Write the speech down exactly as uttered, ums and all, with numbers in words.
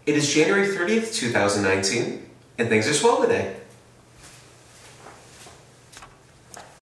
It is January thirtieth, two thousand nineteen, and things are swell today.